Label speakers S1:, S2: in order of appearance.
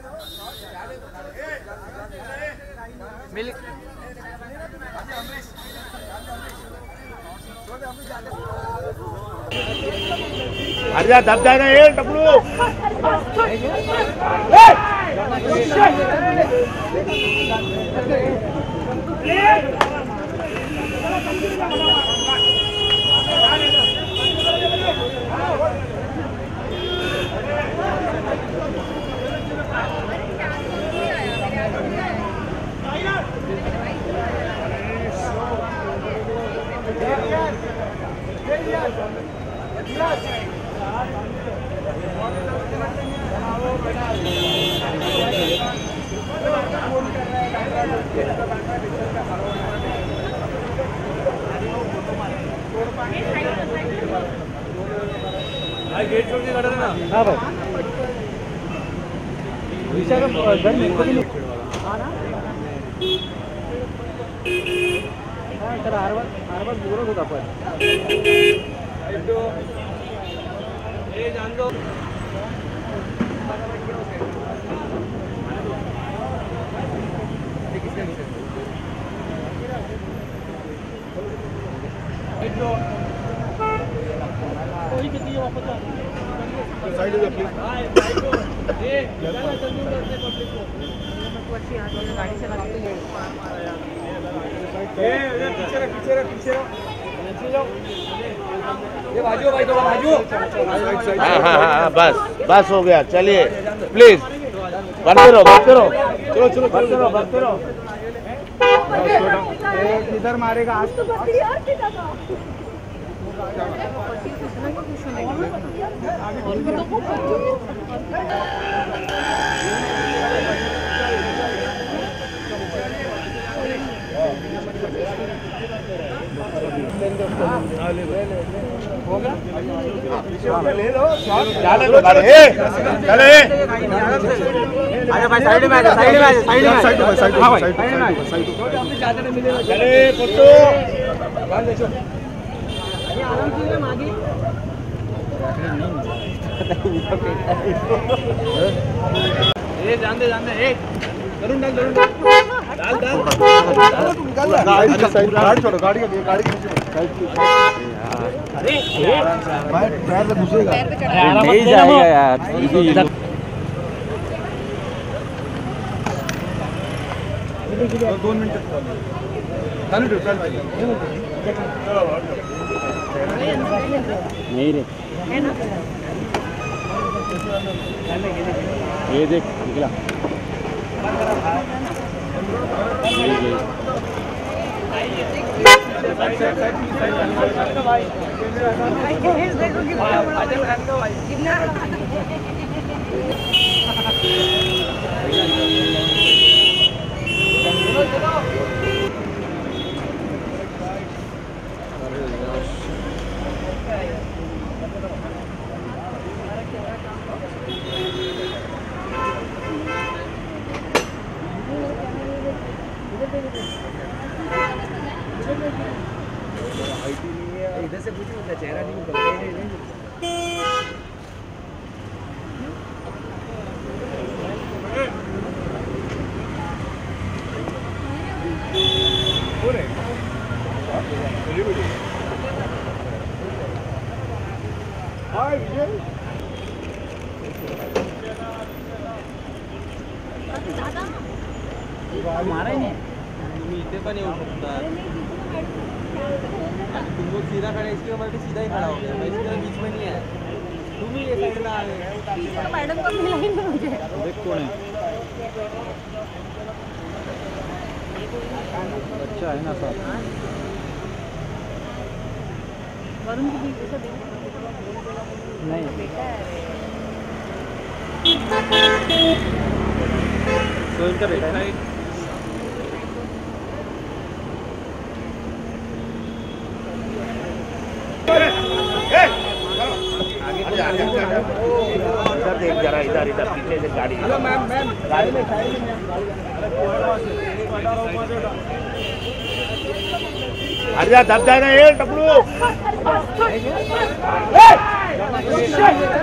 S1: हट जा, दब जाएगा ये टपलू। गेट छोड़ के खड़ा था ना। हाँ भाई विचार घर में को भी नहीं हाँ ना हाँ तर हर बार बोलत होता आपण ए जान दो कोई कितनी वापस आ साइड हो प्लीज ए जाना चंदू करते पब्लिक को अच्छी हाथ वाले गाड़ी से लगाते हैं ए पीछे रख नीचे जाओ ये बाजू भाई थोड़ा बाजू हां बस हो गया चलिए प्लीज बढ़ते रहो चलो बढ़ते रहो किधर मारेगा आज तो बकरी यार किधर ले लो चले भाई साइड में चले पुट्टू जान दे जरूर डाल गाड़ी छोड़ो गाड़ी अरे पैर से घुसेगा नहीं जाएगा यार इधर 2 मिनट नहीं रे ये देख निकला इधर से पूछो उनका चेहरा नहीं निकल रहा है हमारा ही नहीं तुम्ही इथे पण येऊ शकता तुम लोग सीधा खड़े इसके ऊपर भी सीधा ही खड़ा हो गया मैं इसके बीच में नहीं है तुम ही ये साइड में आ गए मैडम को मिलाई ना मुझे देख कौन है अच्छा है ना सर वरुण की भी ऐसा नहीं बेटा है तो इनका बेटा है इधर देख जरा इधर पीछे से गाड़ी गाड़ी में हट जा दब जाएगा ये टपलू